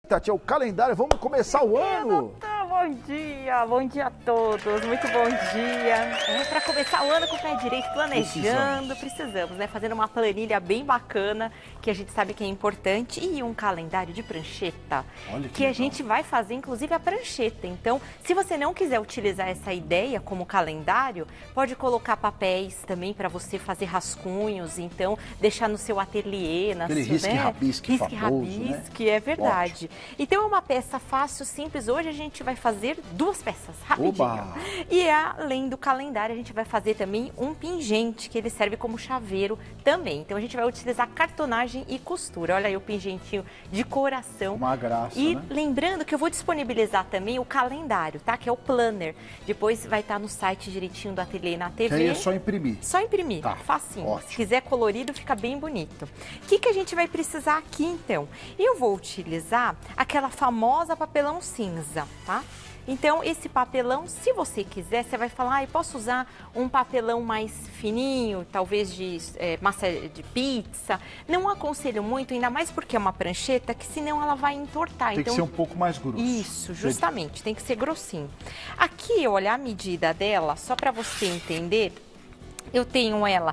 Tati, é o calendário, vamos começar o ano! Bom dia a todos, muito bom dia. Para começar o ano com o pé direito, planejando, precisamos, né? Fazendo uma planilha bem bacana, que a gente sabe que é importante, e um calendário de prancheta, que a gente vai fazer, inclusive, a prancheta. Então, se você não quiser utilizar essa ideia como calendário, pode colocar papéis também para você fazer rascunhos, então, deixar no seu ateliê, na aquele risque-rabisque famoso, né? É verdade. Ótimo. Então, é uma peça fácil, simples. Hoje a gente vai fazer duas peças, rapidinho. Oba! E além do calendário, a gente vai fazer também um pingente, que ele serve como chaveiro também. Então, a gente vai utilizar cartonagem e costura. Olha aí o pingentinho de coração. Uma graça, e né? lembrando que eu vou disponibilizar também o calendário, tá? Que é o planner. Depois vai estar no site direitinho do ateliê na TV. Que aí é só imprimir. Só imprimir, tá. Facinho. Ótimo. Se quiser colorido, fica bem bonito. O que a gente vai precisar aqui, então? Eu vou utilizar aquela famosa papelão cinza, tá? Então, esse papelão, se você quiser, você vai falar, eu posso usar um papelão mais fininho, talvez de massa de pizza. Não aconselho muito, ainda mais porque é uma prancheta, que senão ela vai entortar. Tem que ser um pouco mais grosso. Isso, justamente, tem que ser grossinho. Aqui, olha a medida dela, só para você entender, eu tenho ela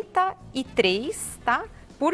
33, tá? Por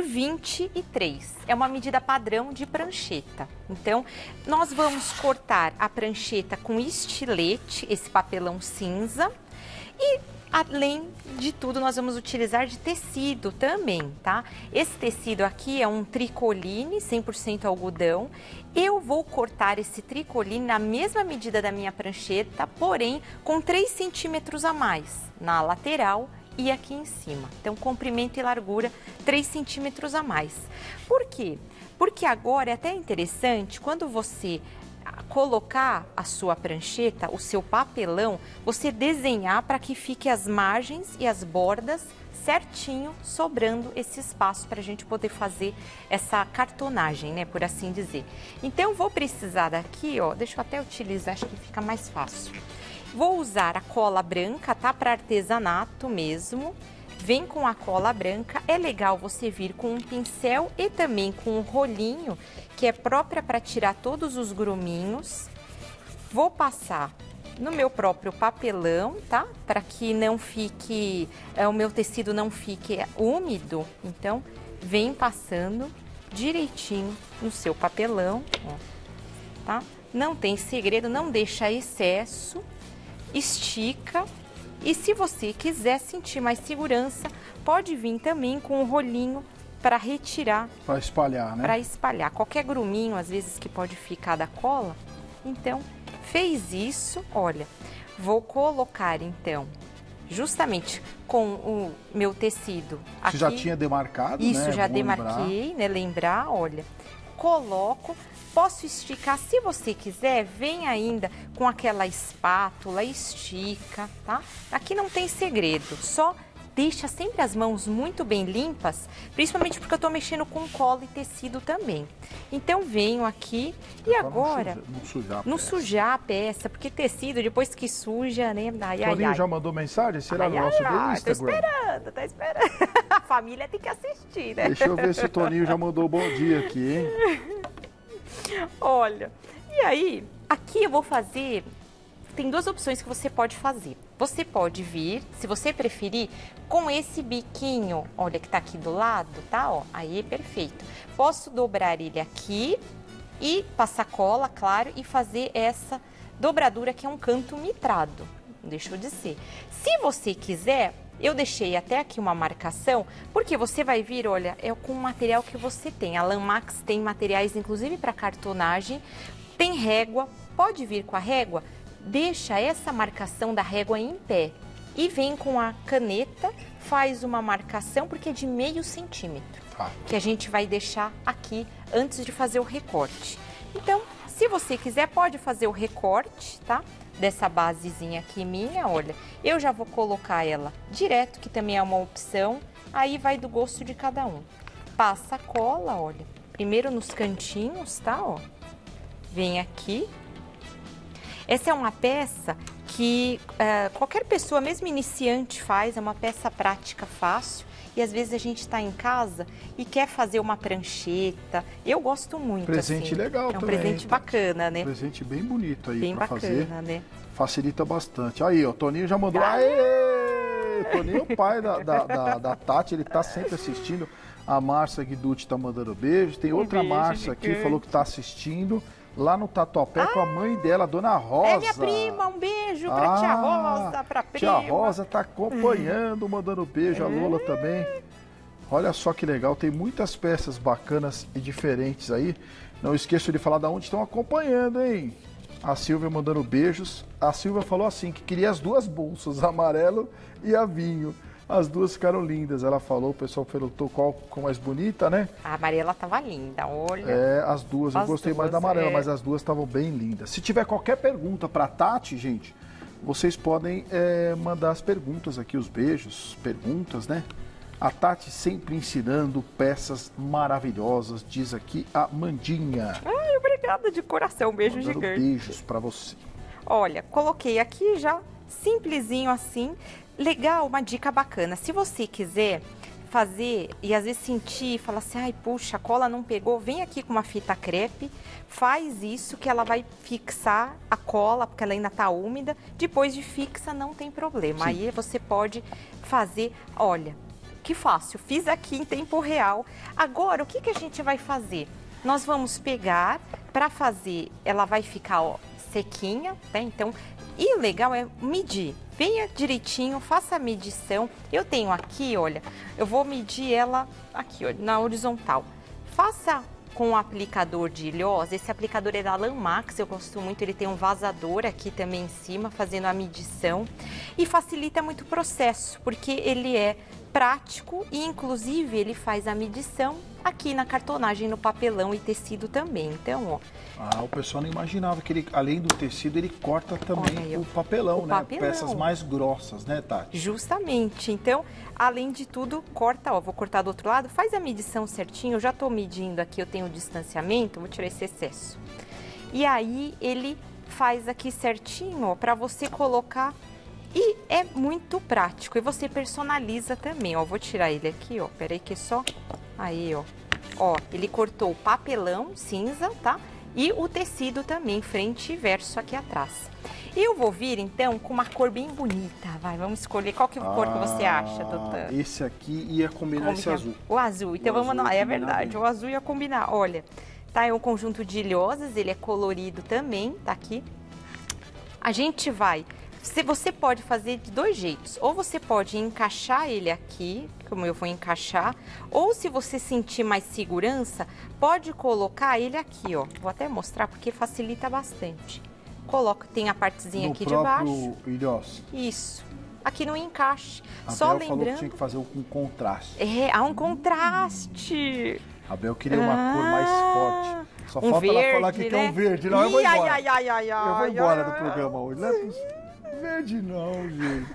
23. É uma medida padrão de prancheta. Então, nós vamos cortar a prancheta com estilete, esse papelão cinza. E, além de tudo, nós vamos utilizar de tecido também, tá? Esse tecido aqui é um tricoline, 100% algodão. Eu vou cortar esse tricoline na mesma medida da minha prancheta, porém com 3 centímetros a mais na lateral e aqui em cima. Então, comprimento e largura 3 centímetros a mais. Por quê? Porque agora é até interessante, quando você colocar a sua prancheta, o seu papelão, você desenhar para que fique as margens e as bordas certinho, sobrando esse espaço para a gente poder fazer essa cartonagem, né, por assim dizer. Então, vou precisar daqui, ó, deixa eu até utilizar, acho que fica mais fácil. Vou usar a cola branca, tá? Para artesanato mesmo. Vem com a cola branca. É legal você vir com um pincel e também com um rolinho, que é própria para tirar todos os gruminhos. Vou passar no meu próprio papelão, tá? Para que não fique, o meu tecido não fique úmido. Então, vem passando direitinho no seu papelão, ó, tá? Não tem segredo, não deixa excesso. Estica, e se você quiser sentir mais segurança, pode vir também com um rolinho para retirar. Para espalhar, né? Para espalhar. Qualquer gruminho, às vezes, que pode ficar da cola. Então, fez isso, olha, vou colocar, então, justamente com o meu tecido aqui. Você já tinha demarcado, isso, né? Já demarquei, né? Lembrar, olha, coloco. Posso esticar, se você quiser, vem ainda com aquela espátula, estica, tá? Aqui não tem segredo, só deixa sempre as mãos muito bem limpas, principalmente porque eu tô mexendo com cola e tecido também. Então, venho aqui e agora... Não sujar a peça, porque tecido, depois que suja, né? Toninho já mandou mensagem? Será no nosso Instagram? Tô esperando. A família tem que assistir, né? Deixa eu ver se o Toninho já mandou bom dia aqui, hein? Olha, e aí, aqui eu vou fazer, tem duas opções que você pode fazer. Você pode vir, se você preferir, com esse biquinho, olha, que tá aqui do lado, tá? Ó, aí é perfeito. Posso dobrar ele aqui e passar cola, claro, e fazer essa dobradura que é um canto mitrado, deixa eu dizer. Se você quiser... Eu deixei até aqui uma marcação, porque você vai vir, olha, é com o material que você tem. A Lanmax tem materiais, inclusive, para cartonagem, tem régua, pode vir com a régua, deixa essa marcação da régua em pé. E vem com a caneta, faz uma marcação, porque é de meio centímetro, que a gente vai deixar aqui antes de fazer o recorte. Então, se você quiser, pode fazer o recorte, tá? Dessa basezinha aqui minha, olha, eu já vou colocar ela direto, que também é uma opção, aí vai do gosto de cada um. Passa a cola, olha, primeiro nos cantinhos, tá, ó, vem aqui. Essa é uma peça que qualquer pessoa, mesmo iniciante, faz, é uma peça prática fácil. E às vezes a gente está em casa e quer fazer uma prancheta. Eu gosto muito, presente assim. legal também. É um presente bacana, né? Um presente bem bonito aí bem pra bacana, fazer. né? Facilita bastante. Aí, ó, o Toninho já mandou. Aê! Toninho é o pai da Tati, ele tá sempre assistindo. A Márcia Guiducci tá mandando beijo. Tem outra beijo Márcia aqui, gigante. falou que tá assistindo. Lá no Tatuapé com a mãe dela, Dona Rosa. É minha prima, um beijo pra tia Rosa, pra prima. Tia Rosa tá acompanhando, mandando beijo. A Lola também. Olha só que legal, tem muitas peças bacanas e diferentes aí. Não esqueço de falar de onde estão acompanhando, hein? A Silvia mandando beijos. A Silvia falou assim, que queria as duas bolsas, a amarelo e a vinho. As duas ficaram lindas, ela falou, o pessoal perguntou qual mais bonita, né? A amarela tava linda, olha. É, as duas, eu gostei mais da amarela, é. mas as duas estavam bem lindas. Se tiver qualquer pergunta pra Tati, gente, vocês podem mandar as perguntas aqui, os beijos, perguntas, né? A Tati sempre ensinando peças maravilhosas, diz aqui a Mandinha. Ai, obrigada de coração, um beijo Mandando gigante. beijos pra você. Olha, coloquei aqui já, simplesinho assim. Legal, uma dica bacana. Se você quiser fazer e às vezes sentir, falar assim, ai, puxa, a cola não pegou, vem aqui com uma fita crepe, faz isso que ela vai fixar a cola, porque ela ainda tá úmida. Depois de fixa, não tem problema. Sim. Aí você pode fazer, olha, que fácil, fiz aqui em tempo real. Agora, o que a gente vai fazer? Nós vamos pegar, para fazer, ela vai ficar, ó, sequinha, né? Então, e o legal é medir. Venha direitinho, faça a medição. Eu tenho aqui, olha, eu vou medir ela aqui, olha, na horizontal. Faça com o aplicador de ilhós. Esse aplicador é da Lanmax, eu gosto muito. Ele tem um vazador aqui também em cima, fazendo a medição. E facilita muito o processo, porque ele é prático e, inclusive, ele faz a medição aqui na cartonagem, no papelão e tecido também. Então, ó. Ah, o pessoal não imaginava que ele, além do tecido, ele corta também Olha aí, o papelão, o né? papelão. Peças mais grossas, né, Tati? Justamente. Então, além de tudo, corta, ó, vou cortar do outro lado, faz a medição certinho. Eu já tô medindo aqui, eu tenho o distanciamento, vou tirar esse excesso. E aí, ele faz aqui certinho, ó, pra você colocar. E é muito prático. E você personaliza também, ó. Vou tirar ele aqui, ó. Peraí que só... Aí, ó. Ó, ele cortou o papelão cinza, tá? E o tecido também, frente e verso aqui atrás. E eu vou vir, então, com uma cor bem bonita. Vai, vamos escolher. Qual que é a cor que você acha, doutor? Esse aqui ia combinar esse azul. O azul. Então, O vamos azul lá. ia É combinar verdade, bem. o azul ia combinar. Olha, tá? É um conjunto de ilhosas, ele é colorido também, tá aqui. A gente vai... Você pode fazer de dois jeitos. Ou você pode encaixar ele aqui, como eu vou encaixar. Ou se você sentir mais segurança, pode colocar ele aqui, ó. Vou até mostrar porque facilita bastante. Coloca, tem a partezinha aqui de baixo. No próprio ilhós. Isso. Aqui no encaixe. A Só Bel falou que lembrando... tinha que fazer um contraste. É, há um contraste. A Bel queria uma cor mais forte. Só Um falta verde, ela falar que quer né? um verde. Não, eu vou embora. Ai, Eu vou embora do ai. programa hoje. Não é verde não, gente.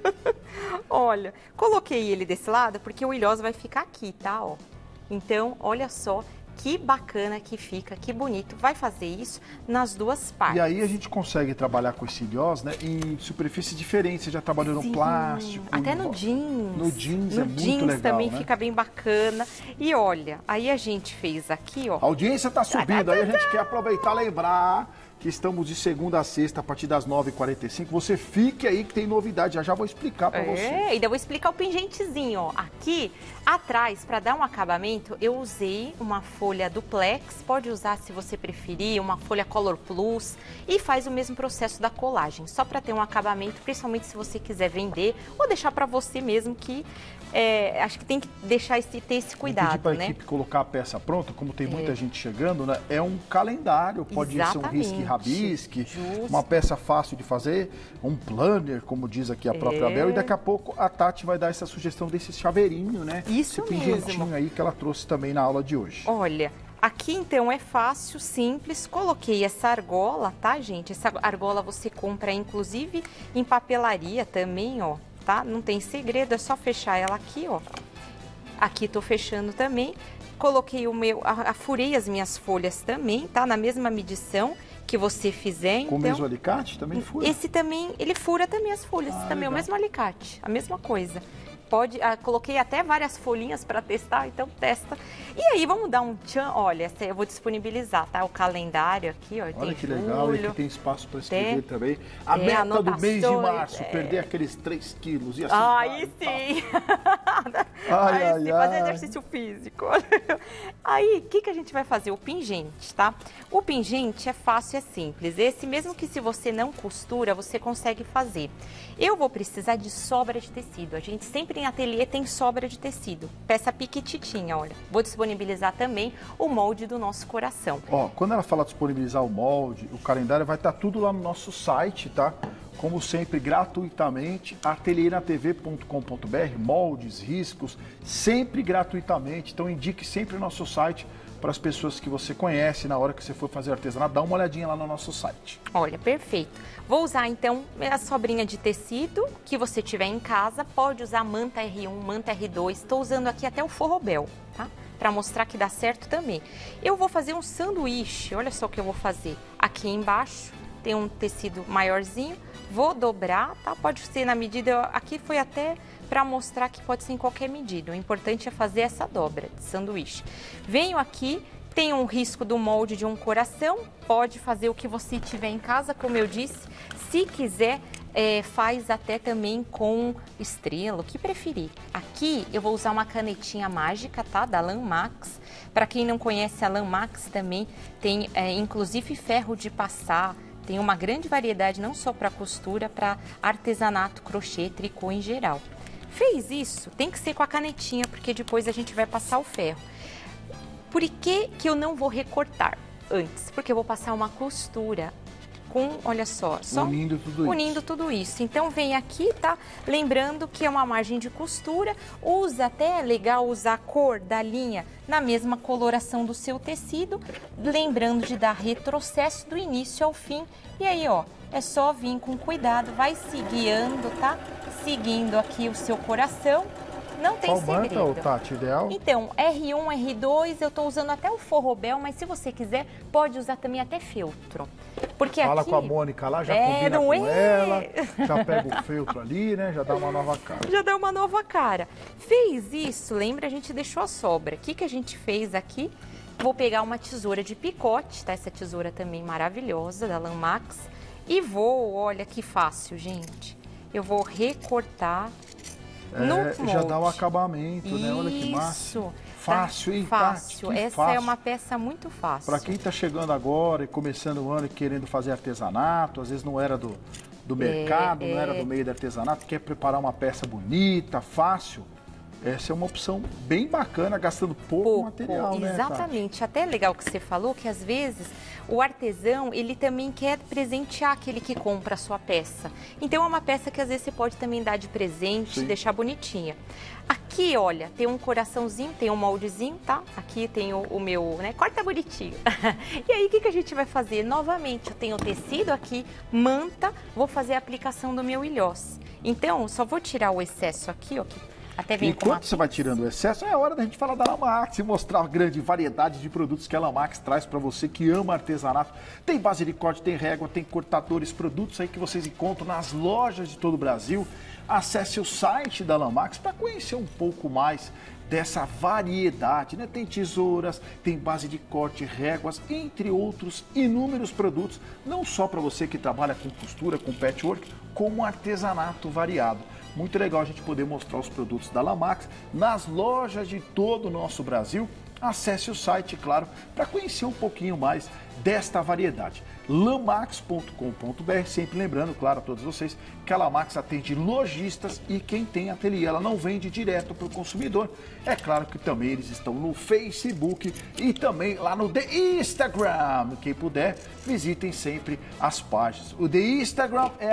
Olha, coloquei ele desse lado porque o ilhosa vai ficar aqui, tá? Ó. Então, olha só que bacana que fica, que bonito. Vai fazer isso nas duas partes. E aí a gente consegue trabalhar com esse ilhós, né, em superfícies diferentes. Você já trabalhou no Sim, plástico. até no jeans. No jeans no é muito jeans legal, também né? fica bem bacana. E olha, aí a gente fez aqui, ó. A audiência está subindo, aí a gente quer aproveitar e lembrar que estamos de segunda a sexta, a partir das 9h45. Você fique aí que tem novidade, já vou explicar para você. Ainda vou explicar o pingentezinho, ó. Aqui atrás, para dar um acabamento, eu usei uma folha duplex, pode usar se você preferir, uma folha Color Plus, e faz o mesmo processo da colagem, só para ter um acabamento, principalmente se você quiser vender ou deixar para você mesmo, que acho que tem que deixar ter esse cuidado, pedir para a né? equipe colocar a peça pronta, como tem muita gente chegando, né? É um calendário, pode ser um risque-rabisque, uma peça fácil de fazer, um planner, como diz aqui a própria Bel, e daqui a pouco a Tati vai dar essa sugestão desse chaveirinho, né? Isso esse pingentinho aí que ela trouxe também na aula de hoje. Olha, aqui então é fácil, simples, coloquei essa argola, tá, gente? Essa argola você compra inclusive em papelaria também, ó, tá? Não tem segredo, é só fechar ela aqui, ó. Aqui tô fechando também. Coloquei o meu, furei as minhas folhas também, tá? Na mesma medição que você fizer, então... Com o mesmo alicate também fura? Esse também, ele fura também as folhas, também legal. é o mesmo alicate, a mesma coisa. Pode, coloquei até várias folhinhas para testar, então testa. E aí, vamos dar um tchan. Olha, eu vou disponibilizar, tá? O calendário aqui, ó. Olha que julho, legal, e aqui tem espaço para escrever também. A meta do mês de março, perder aqueles 3 quilos. E assim aí sim! Aí sim, fazer exercício físico. Aí, o que a gente vai fazer? O pingente, tá? O pingente é fácil, é simples. Esse mesmo que se você não costura, você consegue fazer. Eu vou precisar de sobra de tecido. A gente sempre em ateliê tem sobra de tecido. Peça piquititinha, olha. Vou disponibilizar também o molde do nosso coração. Ó, quando ela fala disponibilizar o molde, o calendário vai estar tudo lá no nosso site, tá? Como sempre, gratuitamente, atelieratv.com.br, moldes, riscos, sempre gratuitamente. Então indique sempre o nosso site para as pessoas que você conhece na hora que você for fazer artesanato. Dá uma olhadinha lá no nosso site. Olha, perfeito. Vou usar então a sobrinha de tecido que você tiver em casa. Pode usar manta R1, manta R2. Estou usando aqui até o forrobel, tá? Para mostrar que dá certo também. Eu vou fazer um sanduíche. Olha só o que eu vou fazer. Aqui embaixo tem um tecido maiorzinho. Vou dobrar, tá? Pode ser na medida... Aqui foi até para mostrar que pode ser em qualquer medida. O importante é fazer essa dobra de sanduíche. Venho aqui, tem um risco do molde de um coração. Pode fazer o que você tiver em casa, como eu disse. Se quiser, faz até também com estrela, o que preferir. Aqui eu vou usar uma canetinha mágica, tá? Da Lanmax. Para quem não conhece a Lanmax também tem inclusive ferro de passar. Tem uma grande variedade não só para costura, para artesanato, crochê, tricô em geral. Fez isso, tem que ser com a canetinha, porque depois a gente vai passar o ferro. Por que eu não vou recortar antes? Porque eu vou passar uma costura com, olha só unindo tudo isso. Então vem aqui, tá? Lembrando que é uma margem de costura, usa até, é legal usar a cor da linha na mesma coloração do seu tecido, lembrando de dar retrocesso do início ao fim. E aí, ó, é só vir com cuidado, vai se guiando, tá? Seguindo aqui o seu coração. Não tem segredo. Qual manta, Tati, ideal? Então, R1, R2, eu tô usando até o forrobel, mas se você quiser, pode usar também até feltro. Porque Fala aqui... com a Mônica lá, já combina com ela, já pega o feltro ali, né? Já dá uma nova cara. Já dá uma nova cara. Fez isso, lembra? A gente deixou a sobra. O que a gente fez aqui? Vou pegar uma tesoura de picote, tá? Essa tesoura também maravilhosa, da Lanmax. E vou, olha que fácil, gente. Eu vou recortar no molde. Já dá o acabamento, né? Olha que massa. Isso. Fácil, hein, fácil. Tati? Essa fácil. É uma peça muito fácil. Para quem está chegando agora e começando o ano e querendo fazer artesanato, às vezes não era do mercado, não era do meio do artesanato, quer preparar uma peça bonita, fácil. Essa é uma opção bem bacana, gastando pouco material, né? Exatamente. Até é legal que você falou que às vezes o artesão, ele também quer presentear aquele que compra a sua peça. Então é uma peça que às vezes você pode também dar de presente, deixar bonitinha. Aqui, olha, tem um coraçãozinho, tem um moldezinho, tá? Aqui tem o meu, né? Corta bonitinho. E aí, o que a gente vai fazer? Novamente, eu tenho o tecido aqui, manta, vou fazer a aplicação do meu ilhós. Então, só vou tirar o excesso aqui, ó, até vem enquanto você vai tirando o excesso, é hora da gente falar da Lanmax e mostrar a grande variedade de produtos que a Lanmax traz para você que ama artesanato. Tem base de corte, tem régua, tem cortadores, produtos aí que vocês encontram nas lojas de todo o Brasil. Acesse o site da Lanmax para conhecer um pouco mais dessa variedade, né? Tem tesouras, tem base de corte, réguas, entre outros inúmeros produtos, não só para você que trabalha com costura, com patchwork, como artesanato variado. Muito legal a gente poder mostrar os produtos da Lanmax nas lojas de todo o nosso Brasil. Acesse o site, claro, para conhecer um pouquinho mais desta variedade. Lanmax.com.br, sempre lembrando, claro, a todos vocês, que a Lanmax atende lojistas e quem tem ateliê. Ela não vende direto para o consumidor. É claro que também eles estão no Facebook e também lá no The Instagram. Quem puder, visitem sempre as páginas. O The Instagram é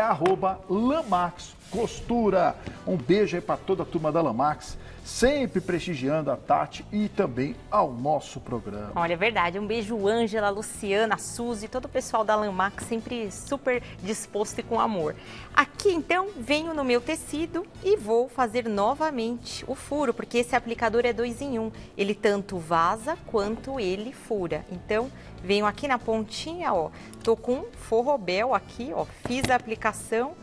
@LanmaxCostura. Um beijo aí para toda a turma da Lanmax, sempre prestigiando a Tati e também ao nosso programa. Olha, é verdade. Um beijo, Ângela, Luciana, Suzy, todo o pessoal da Lanmax, sempre super disposto e com amor. Aqui, então, venho no meu tecido e vou fazer novamente o furo, porque esse aplicador é 2 em 1. Ele tanto vaza quanto ele fura. Então, venho aqui na pontinha, ó, tô com forrobel aqui, ó, fiz a aplicação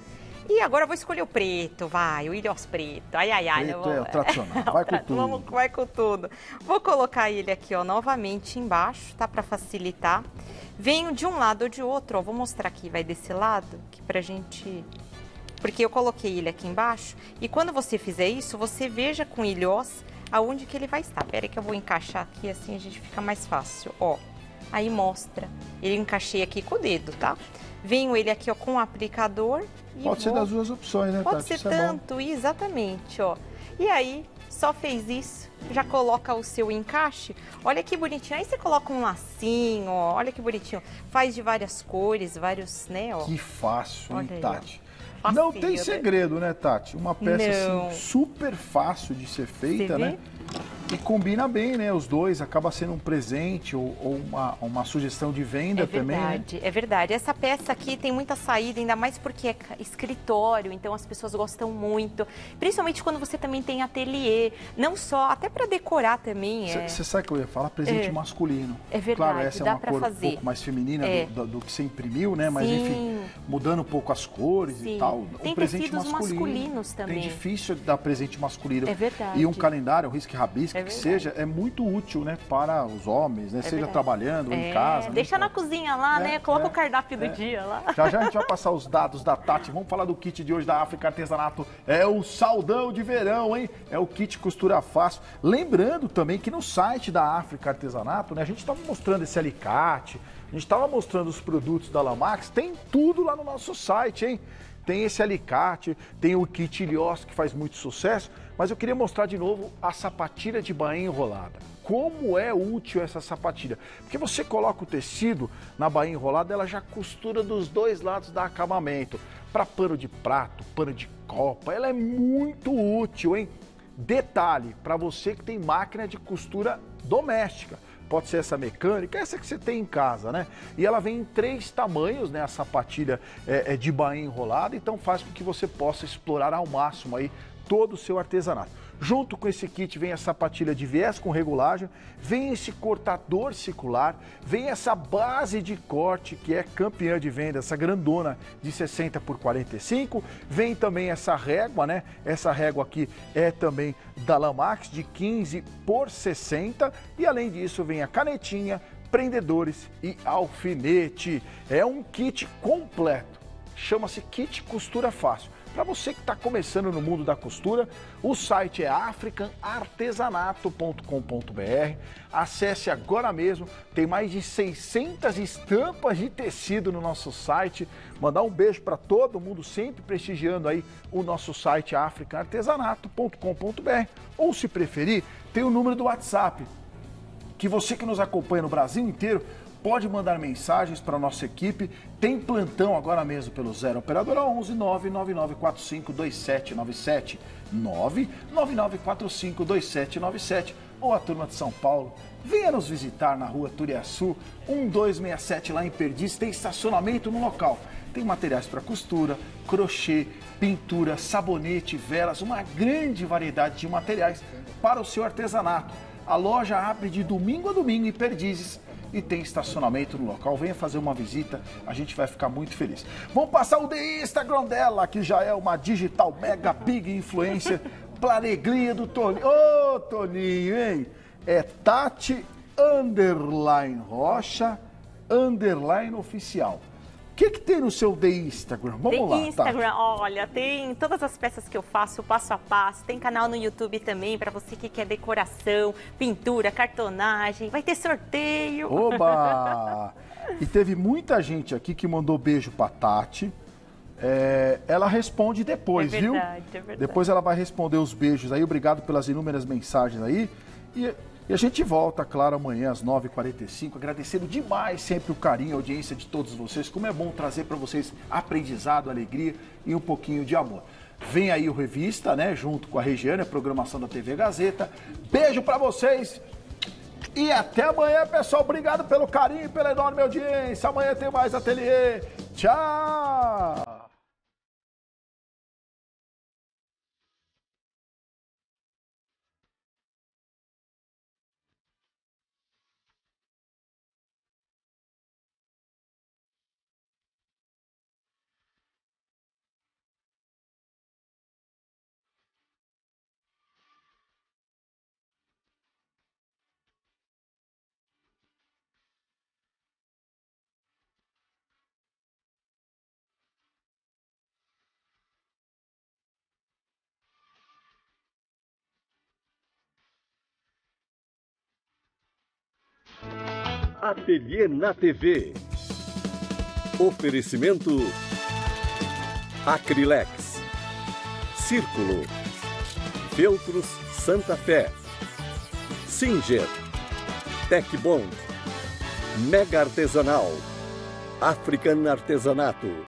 E agora eu vou escolher o preto, vai, o ilhós preto. Ai, ai, ai. Preto é o tradicional, vai com tudo. Vai com tudo. Vou colocar ele aqui, ó, novamente embaixo, tá? Pra facilitar. Venho de um lado ou de outro, ó. Vou mostrar aqui, vai desse lado, que pra gente... Porque eu coloquei ele aqui embaixo. E quando você fizer isso, você veja com ilhós aonde que ele vai estar. Pera aí que eu vou encaixar aqui, assim a gente fica mais fácil, ó. Aí mostra. Ele encaixei aqui com o dedo, tá? Venho ele aqui, ó, com o aplicador e Pode ser das duas opções, né, Pode Tati? ser Isso tanto, exatamente, ó. E aí, só fez isso, já coloca o seu encaixe. Olha que bonitinho. Aí você coloca um lacinho, ó. Olha que bonitinho. Faz de várias cores, vários, né, ó. Que fácil, hein, Olha aí, Tati? ó. Não Facinho, tem né? segredo, né, Tati? Uma peça Não. assim, super fácil de ser feita, Você vê? né? E combina bem, né? Os dois, acaba sendo um presente ou uma sugestão de venda também, né? Verdade, é verdade. Essa peça aqui tem muita saída, ainda mais porque é escritório, então as pessoas gostam muito. Principalmente quando você também tem ateliê, não só, até para decorar também. Você sabe o que eu ia falar? Presente masculino. É verdade, Claro, essa é dá uma pra cor fazer. um pouco mais feminina do que você imprimiu, né? Mas Sim. enfim, mudando um pouco as cores Sim. e tal. Tem um presente tecidos masculinos também. Tem difícil de dar presente masculino. É verdade. E um calendário, um risco e rabisco, É que verdade. seja, é muito útil, né? Para os homens, né? Seja verdade. trabalhando ou em casa. né? Deixa na cozinha lá, né? Coloca o cardápio do dia lá. Já já a gente vai passar os dados da Tati. Vamos falar do kit de hoje da África Artesanato. É o saldão de verão, hein? É o kit costura fácil. Lembrando também que no site da África Artesanato, né? A gente estava mostrando esse alicate, a gente estava mostrando os produtos da Lamax. Tem tudo lá no nosso site, hein? Tem esse alicate, tem o kit ilhós que faz muito sucesso. Mas eu queria mostrar de novo a sapatilha de bainha enrolada. Como é útil essa sapatilha? Porque você coloca o tecido na bainha enrolada, ela já costura dos dois lados do acabamento. Para pano de prato, pano de copa, ela é muito útil, hein? Detalhe, para você que tem máquina de costura doméstica. Pode ser essa mecânica, essa que você tem em casa, né? E ela vem em 3 tamanhos, né? A sapatilha é de bainha enrolada, então faz com que você possa explorar ao máximo aí todo o seu artesanato. Junto com esse kit vem a sapatilha de viés com regulagem, vem esse cortador circular, vem essa base de corte que é campeã de venda, essa grandona de 60 por 45, vem também essa régua, né? Essa régua aqui é também da Lamax de 15 por 60 e além disso vem a canetinha, prendedores e alfinete. É um kit completo, chama-se Kit Costura Fácil. Para você que está começando no mundo da costura, o site é africanartesanato.com.br. Acesse agora mesmo, tem mais de 600 estampas de tecido no nosso site. Mandar um beijo para todo mundo, sempre prestigiando aí o nosso site africanartesanato.com.br. Ou se preferir, tem o número do WhatsApp, que você que nos acompanha no Brasil inteiro pode mandar mensagens para a nossa equipe. Tem plantão agora mesmo pelo 0 Operadora 11 99945 2797 99945 2797 ou a turma de São Paulo. Venha nos visitar na rua Turiaçu 1267 lá em Perdiz. Tem estacionamento no local. Tem materiais para costura, crochê, pintura, sabonete, velas, uma grande variedade de materiais para o seu artesanato. A loja abre de domingo a domingo em Perdizes e tem estacionamento no local. Venha fazer uma visita, a gente vai ficar muito feliz. Vamos passar o Instagram dela, que já é uma digital mega big influencer, para alegria do Toninho. Ô, Toninho, hein? É Tati _Rocha _oficial. O que tem no seu Instagram? Vamos lá, Instagram, Tati. olha, tem todas as peças que eu faço, passo a passo. Tem canal no YouTube também, para você que quer decoração, pintura, cartonagem. Vai ter sorteio. Oba! E teve muita gente aqui que mandou beijo pra Tati. Ela responde depois, viu? É verdade. Depois ela vai responder os beijos aí. Obrigado pelas inúmeras mensagens aí. E a gente volta, claro, amanhã às 9h45, agradecendo demais sempre o carinho, a audiência de todos vocês. Como é bom trazer para vocês aprendizado, alegria e um pouquinho de amor. Vem aí o Revista, né, junto com a Regiane, a programação da TV Gazeta. Beijo para vocês e até amanhã, pessoal. Obrigado pelo carinho e pela enorme audiência. Amanhã tem mais ateliê. Tchau! Ateliê na TV. Oferecimento Acrilex, Círculo, Feltros Santa Fé, Singer, Tecbond, Mega Artesanal, African Artesanato.